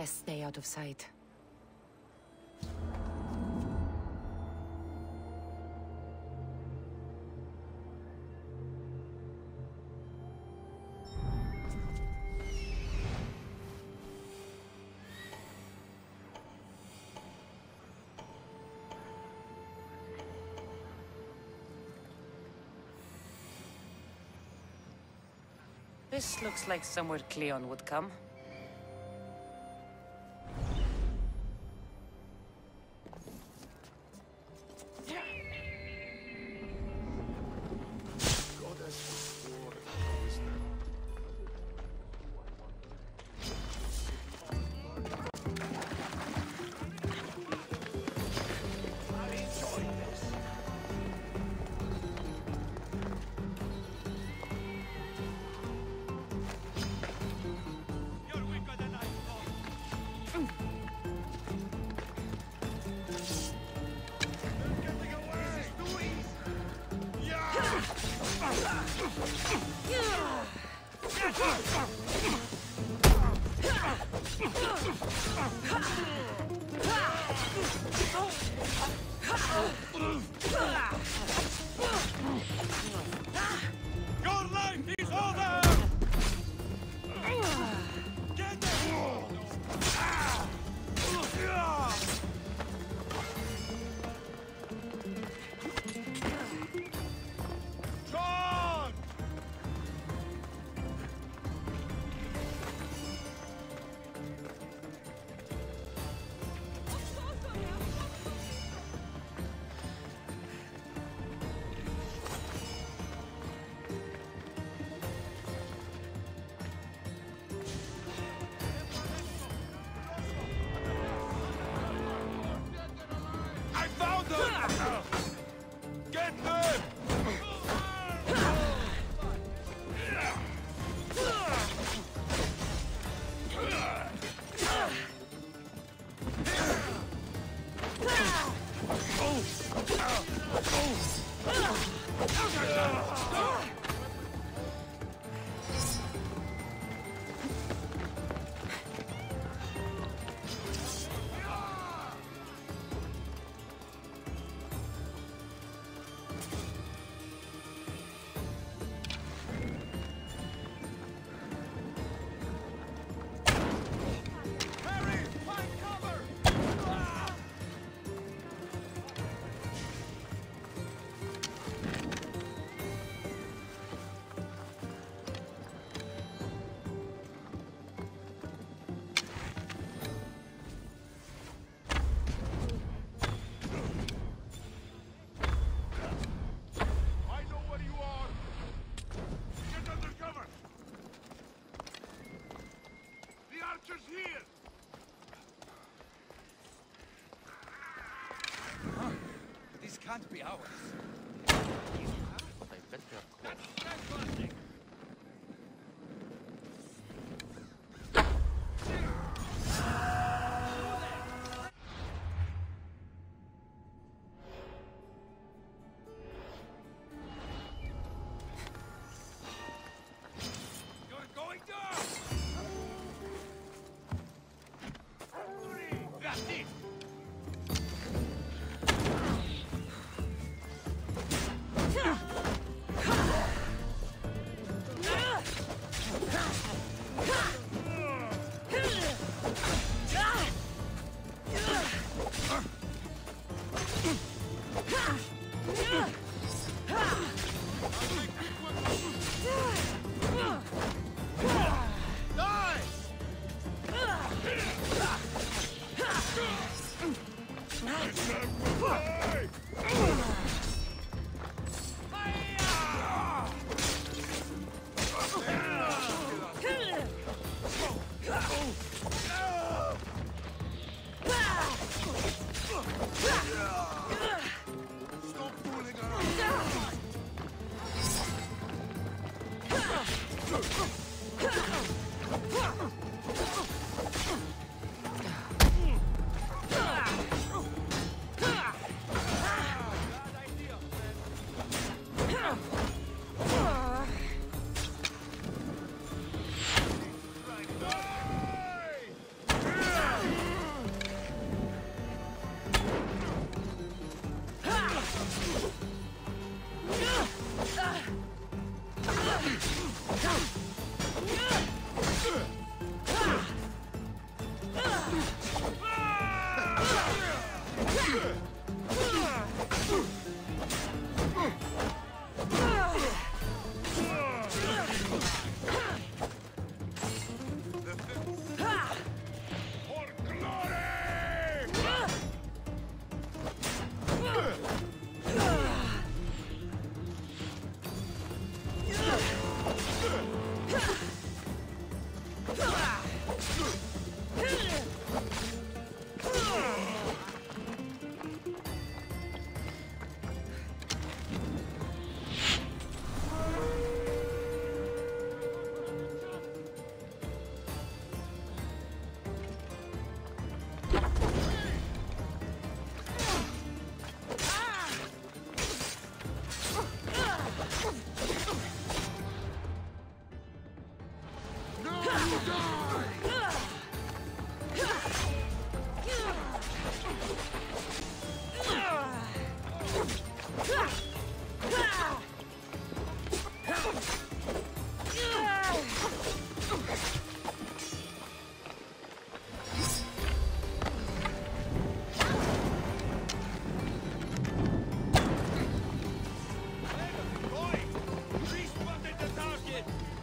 best stay out of sight. This looks like somewhere Cleon would come. Your life is over! Get John! I found them! Get them! Harry, find cover! I know where you are! Get under cover! The archer's here! This can't be ours. I bet they're close. You're going down! That's it! Stop fooling around. Die! For glory! Respotted the target!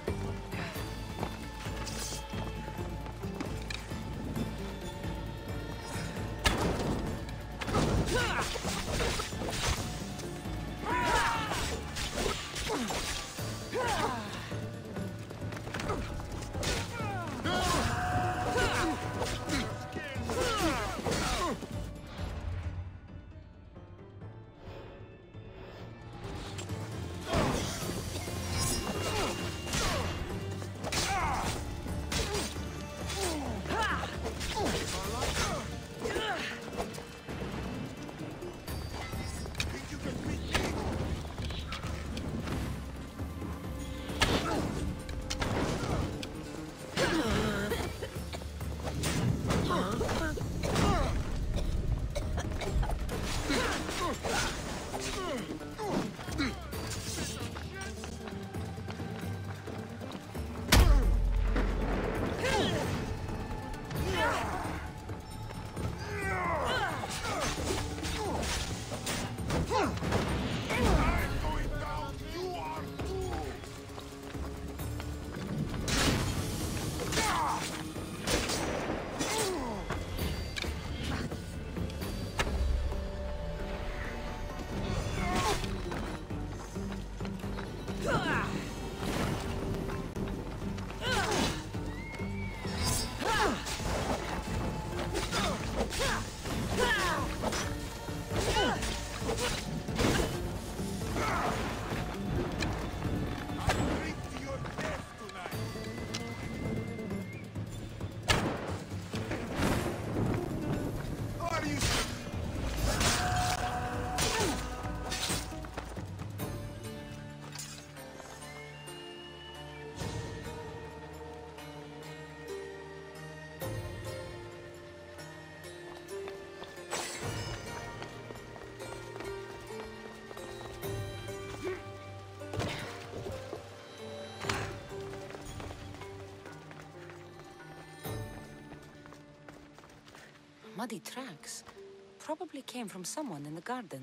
Muddy tracks. Probably came from someone in the garden.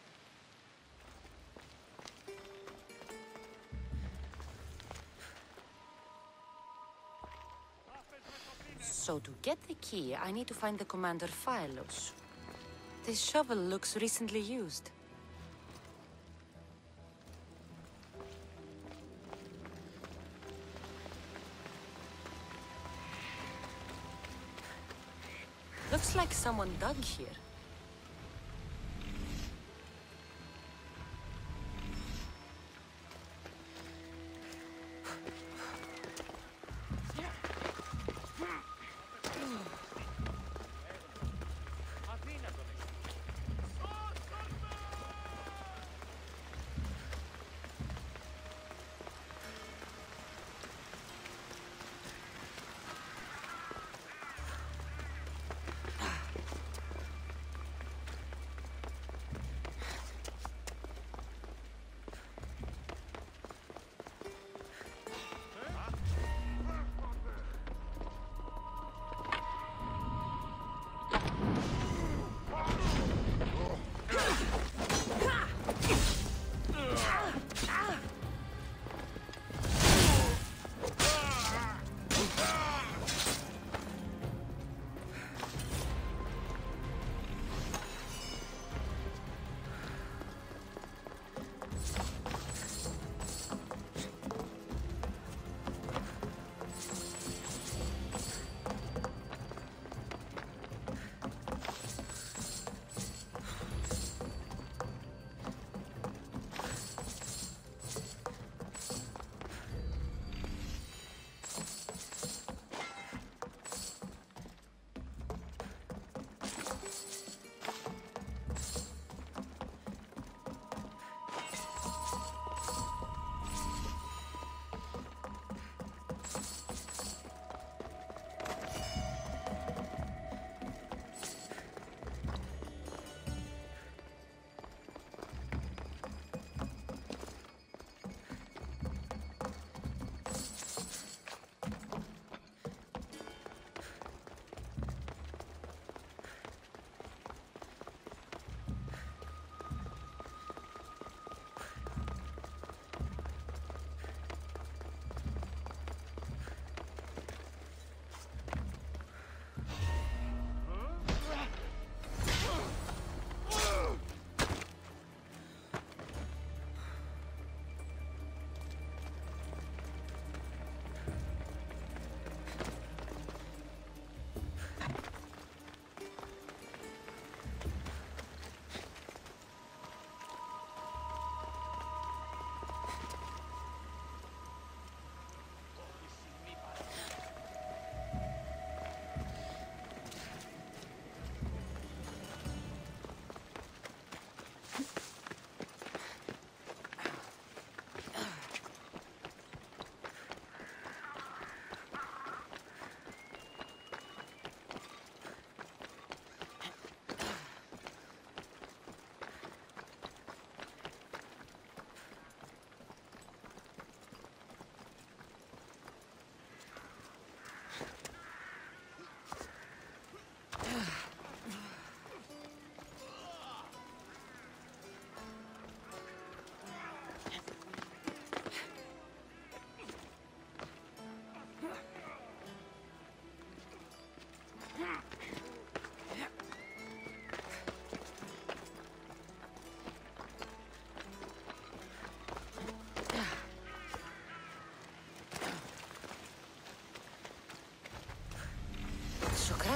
So to get the key, I need to find the Commander Phylos. This shovel looks recently used. Looks like someone dug here.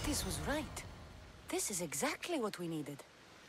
Artis was right. This is exactly what we needed.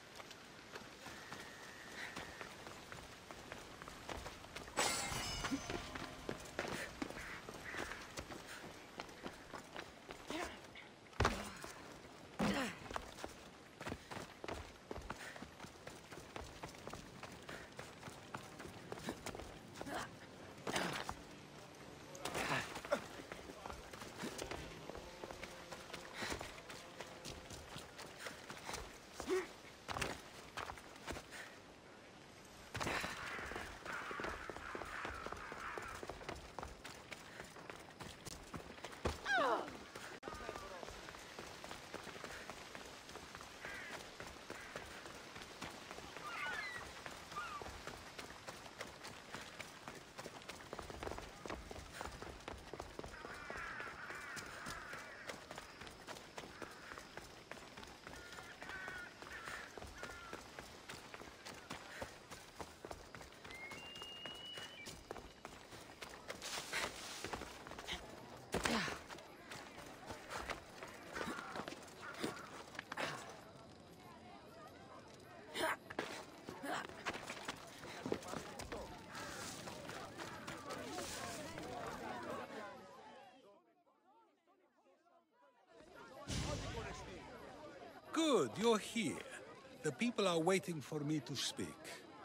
Good, you're here. The people are waiting for me to speak.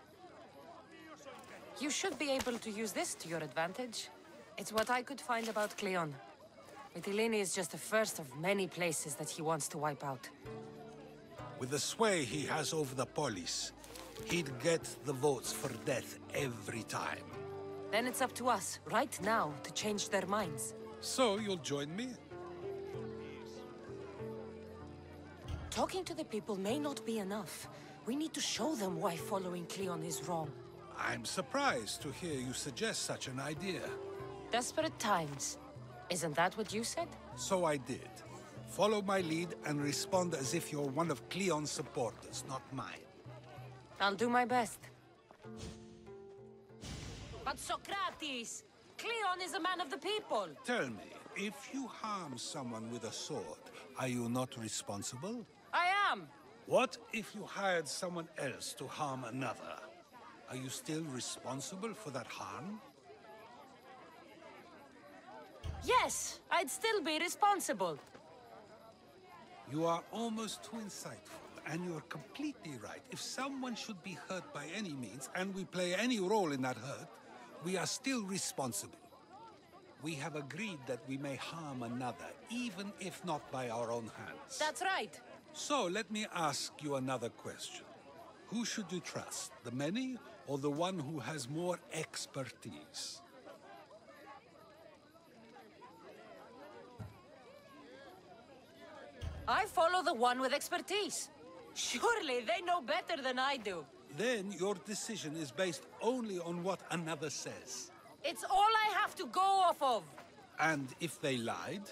You should be able to use this to your advantage. It's what I could find about Cleon. Mytilene is just the first of many places that he wants to wipe out. With the sway he has over the police, he'd get the votes for death every time. Then it's up to us, right now, to change their minds. So you'll join me? Talking to the people may not be enough. We need to show them why following Cleon is wrong. I'm surprised to hear you suggest such an idea. Desperate times. Isn't that what you said? So I did. Follow my lead and respond as if you're one of Cleon's supporters, not mine. I'll do my best. But Socrates! Cleon is a man of the people! Tell me, if you harm someone with a sword, are you not responsible? I am! What if you hired someone else to harm another? Are you still responsible for that harm? Yes, I'd still be responsible. You are almost too insightful, and you're completely right. If someone should be hurt by any means, and we play any role in that hurt, we are still responsible. We have agreed that we may harm another, even if not by our own hands. That's right. So let me ask you another question. Who should you trust, the many or the one who has more expertise? I follow the one with expertise. Surely they know better than I do. Then your decision is based only on what another says. It's all I have to go off of. And if they lied?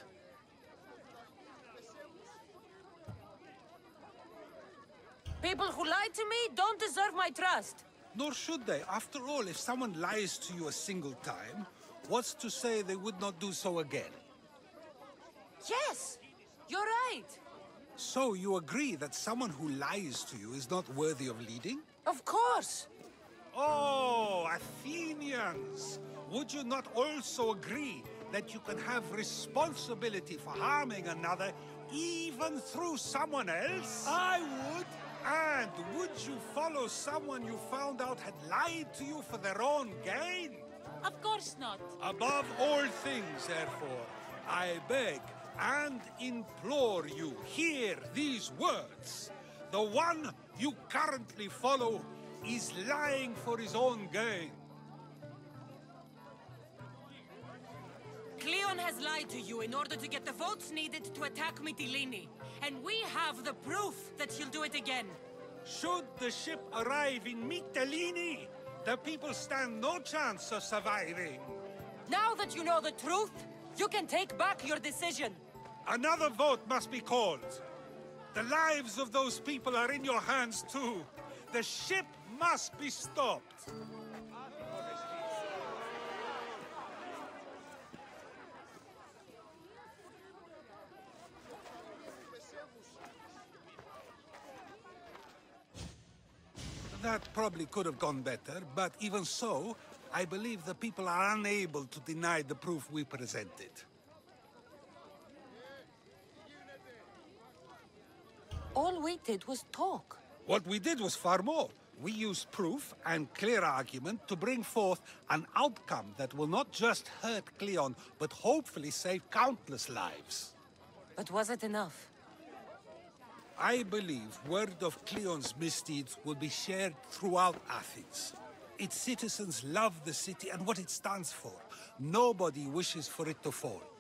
People who lie to me don't deserve my trust. Nor should they. After all, if someone lies to you a single time, what's to say they would not do so again? Yes, you're right. So you agree that someone who lies to you is not worthy of leading? Of course. Oh, Athenians! Would you not also agree that you can have responsibility for harming another even through someone else? I would. And would you follow someone you found out had lied to you for their own gain? Of course not. Above all things, therefore, I beg and implore you, hear these words. The one you currently follow is lying for his own gain. Cleon has lied to you in order to get the votes needed to attack Mytilene. And we have the proof that he'll do it again. Should the ship arrive in Mytilene, the people stand no chance of surviving. Now that you know the truth, you can take back your decision. Another vote must be called. The lives of those people are in your hands too. The ship must be stopped. That probably could have gone better, but even so, I believe the people are unable to deny the proof we presented. All we did was talk. What we did was far more. We used proof and clear argument to bring forth an outcome that will not just hurt Cleon, but hopefully save countless lives. But was it enough? I believe word of Cleon's misdeeds will be shared throughout Athens. Its citizens love the city and what it stands for. Nobody wishes for it to fall.